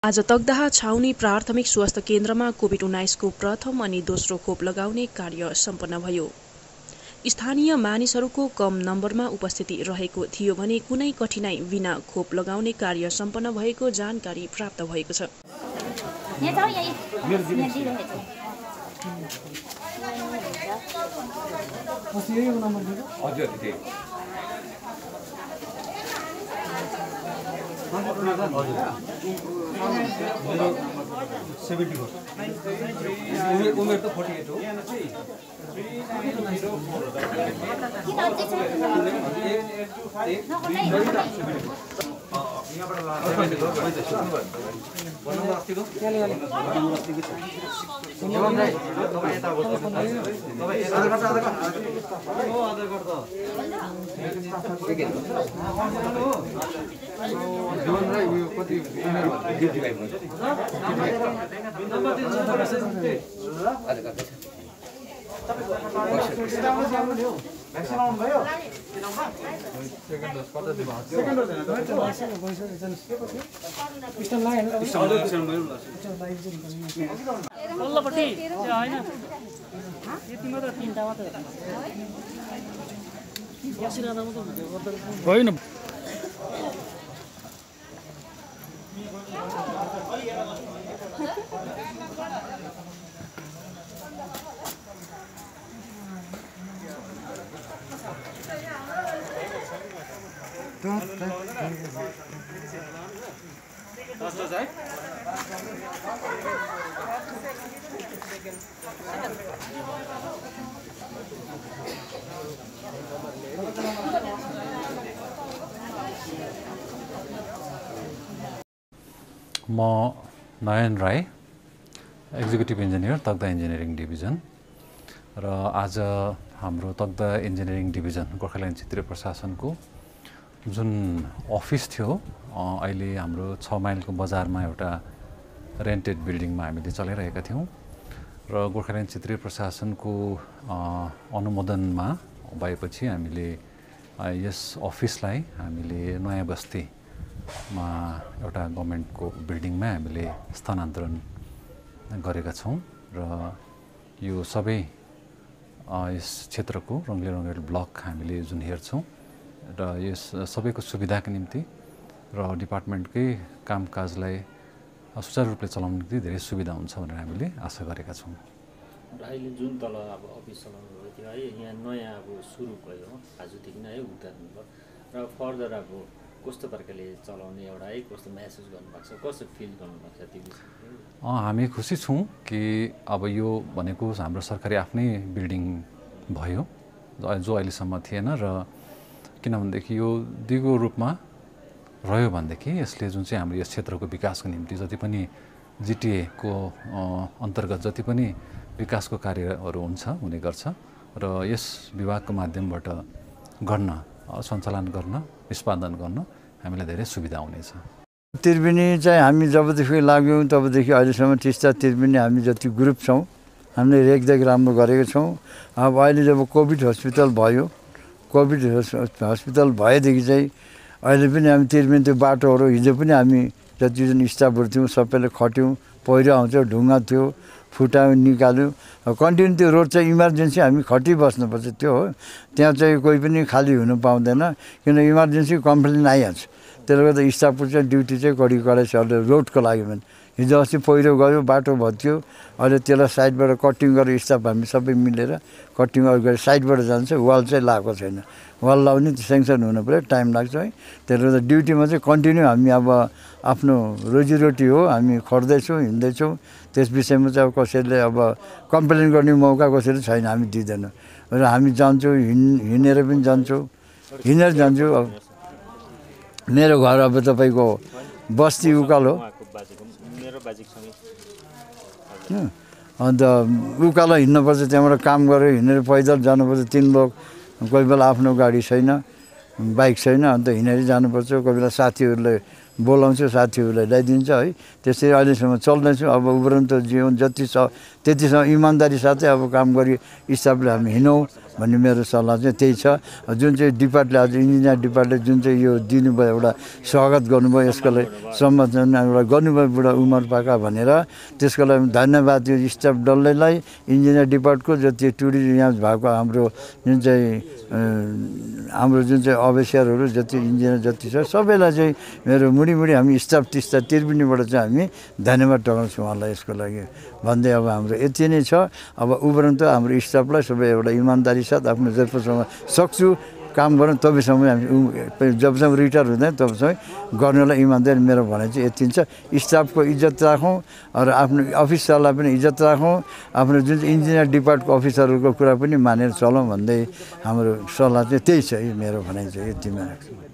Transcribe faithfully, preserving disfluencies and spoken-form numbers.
आज तकदाह छाउनी प्राथमिक स्वास्थ्य केन्द्रमा कोभिड उन्नाइस को प्रथम अनि दोस्रो खोप लगाउने कार्य सम्पन्न भयो। स्थानीय मानिसहरूको कम नम्बरमा उपस्थिति रहेको थियो भने कुनै कठिनाई बिना खोप लगाउने कार्य सम्पन्न भएको जानकारी प्राप्त भएको छ। उमेर त फोर्टी एट हो। होइन म Nayan Rai, executive engineer Takdah engineering division. र आज हाम्रो तकदाह इन्जिनियरिङ डिभिजन गोर्खाल्यान्ड क्षेत्रीय प्रशासनको जुन अफिस थियो, अहिले हाम्रो छ माइलको बजारमा एउटा रेन्टेड बिल्डिङमा हामीले चलाइरहेका थियौँ र गोर्खाल्यान्ड क्षेत्रीय प्रशासनको अनुमोदनमा भएपछि हामीले यस अफिसलाई हामीले नयाँ बस्तीमा एउटा गभर्मेन्टको बिल्डिङमा हामीले स्थानान्तरण गरेका छौँ र यो सबै यस क्षेत्रको रङ्गली रङ्गेल ब्लक हामीले जुन हेर्छौँ र यस सबैको सुविधाको निम्ति र डिपार्टमेन्टकै कामकाजलाई सुचारू रूपले चलाउन निम्ति धेरै सुविधा हुन्छ भनेर हामीले आशा गरेका छौँ। र अहिले जुन तल अब अफिस चलाउनु भएको थियो है, यहाँ नयाँ अब सुरु भयो आजदेखि नै है उद्घाटन भयो र फर्दर अब कस्तो प्रकारले चलाउने एउटा है कस्तो महसुस गर्नुभएको छ, कस्तो फिल गर्नुभएको छ त्यो विषयमा? हामी खुसी छौँ कि अब यो भनेको हाम्रो सरकारी आफ्नै बिल्डिङ भयो जो अहिलेसम्म थिएन र किनभनेदेखि यो दिगो रूपमा रह्यो भनेदेखि यसले जुन चाहिँ हाम्रो यस क्षेत्रको विकासको निम्ति जति पनि जिटिएको अन्तर्गत जति पनि विकासको कार्यहरू हुन्छ हुने गर्छ र यस विभागको माध्यमबाट गर्न सञ्चालन गर्न निष्पादन गर्न हामीलाई धेरै सुविधा हुनेछ। त्रिवेणी चाहिँ हामी जबदेखि लाग्यौँ तबदेखि अहिलेसम्म टिस्टा त्रिवेणी हामी जति ग्रुप छौँ हामीले रेखदेख राम्रो गरेको छौँ। अब अहिले जब कोभिड हस्पिटल भयो, कोभिड हस्पिटल भएदेखि चाहिँ अहिले पनि हामी त्रिवेणी त्यो बाटोहरू हिजो पनि हामी जतिजना स्टाफहरू थियौँ सबैले खट्यौँ, पहिरो आउँथ्यो, ढुङ्गा थियो, फुटायौँ, निकाल्यौँ। कन्टिन्यू त्यो रोड चाहिँ इमर्जेन्सी हामी खटिबस्नुपर्छ त्यो हो, त्यहाँ चाहिँ कोही पनि खाली हुनु पाउँदैन किन इमर्जेन्सी कम्प्लेन आइहाल्छ। त्यसले गर्दा स्टाफको चाहिँ ड्युटी चाहिँ कडी कडाइ छ रोडको लागि पनि। हिजो अस्ति पहिरो गयो, बाटो भत्कियो, अहिले त्यसलाई साइडबाट कटिङ गरेर स्टाफ हामी सबै मिलेर कटिङ गरेर साइडबाट जान्छ, वाल चाहिँ लगाएको छैन। वाल लाउने सेङ्सन हुनु पऱ्यो, टाइम लाग्छ है। त्यसले गर्दा ड्युटीमा चाहिँ कन्टिन्यू हामी अब आफ्नो रोजीरोटी हो, हामी खट्दैछौँ, हिँड्दैछौँ। त्यस विषयमा चाहिँ अब कसैले अब कम्प्लेन गर्ने मौका कसैले छैन, हामी दिँदैनौँ र हामी जान्छौँ, हिँड हिँडेर पनि जान्छौँ, हिँडेर जान्छौँ। अब मेरो घर अब तपाईँको बस्ती उकालो हो, अन्त उकालो हिँड्नुपर्छ, त्यहाँबाट काम गरेर हिँडेर पैदल जानुपर्छ। तिन लोक, कोही बेला आफ्नो गाडी छैन, बाइक छैन, अन्त हिँडेर जानुपर्छ। कोही बेला साथीहरूले बोलाउँछु, साथीहरूलाई ल्याइदिन्छ है। त्यसरी अहिलेसम्म चल्दैछु। अब उपरन्त जीवन जति छ त्यतिसम्म इमान्दारी साथै अब काम गरी स्टाफले हामी हिँडौँ भन्ने मेरो सल्लाह चाहिँ त्यही छ। जुन चाहिँ डिपार्टले आज इन्जिनियर डिपार्टले जुन चाहिँ यो दिनुभयो एउटा स्वागत गर्नुभयो यसको लागि सम्बोधन एउटा गर्नुभयो बुढा उमर पाका भनेर त्यसको लागि धन्यवाद यो स्टाफ डल्लैलाई इन्जिनियर डिपार्टको जति टुरिज्म यहाँ भएको हाम्रो जुन चाहिँ हाम्रो जुन चाहिँ अफिसरहरू जति इन्जिनियर जति छ सबैलाई चाहिँ मेरो मुडी मुडी हामी स्टाफ टिस्टा त्रिवेणीबाट चाहिँ हामी धन्यवाद टगाउँछौँ उहाँलाई यसको लागि भन्दै अब हाम्रो यति नै छ। अब उपरान्त हाम्रो स्टाफलाई सबै एउटा इमान्दारी साथ आफ्नो जबसम्म सक्छु काम गर्नु तबसम्म हामी जबसम्म रिटायर हुँदैन तबसम्म गर्नलाई इमान्दारी मेरो भनाइ चाहिँ यति छ। स्टाफको इज्जत राखौँ र आफ्नो अफिसरलाई पनि इज्जत राखौँ आफ्नो जुन चाहिँ इन्जिनियर डिपार्टको अफिसरहरूको कुरा पनि मानेर चलौँ भन्दै हाम्रो सल्लाह चाहिँ त्यही छ। मेरो भनाइ चाहिँ यतिमा राख्छु।